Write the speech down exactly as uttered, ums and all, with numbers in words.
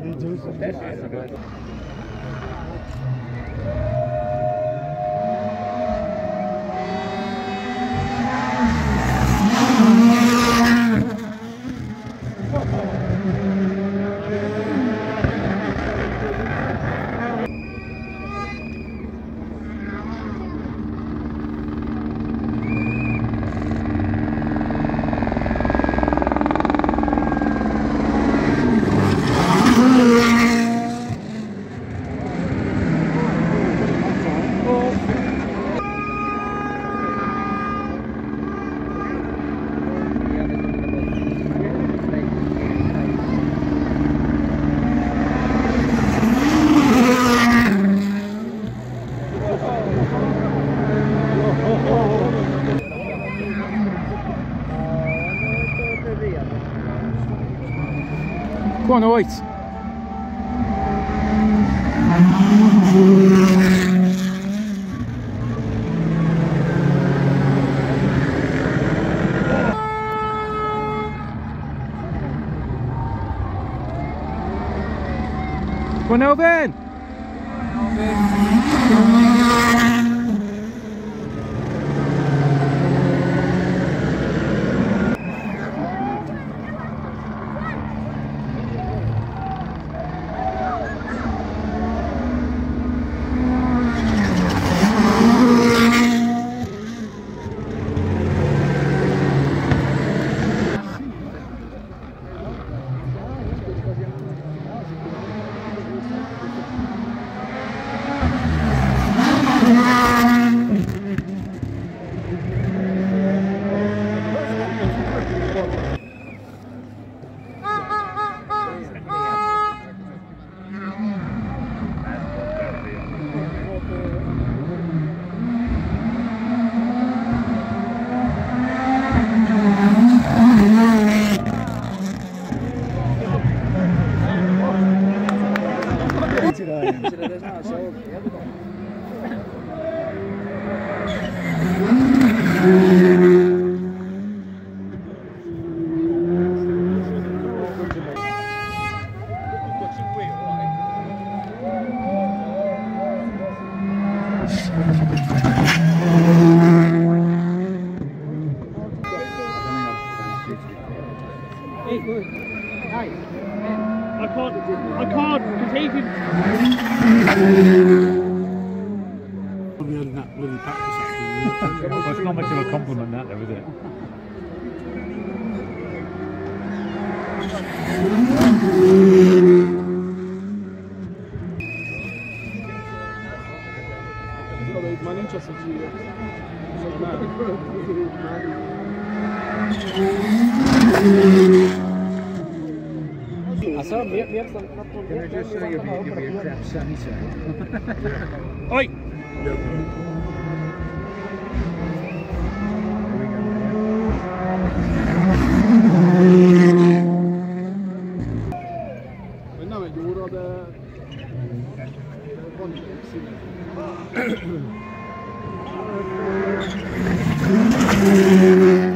Go on, White. Go on, Elvin. I can't, I can't take him. Probably had that bloody practice after. Well, it's not much of a compliment, that, though, is it? Ma non c'è Sicilia. I saw me, me, Can I just say you'll be, you'll be a crap Santa? Oi! Men nem egy óra, de van egy szín.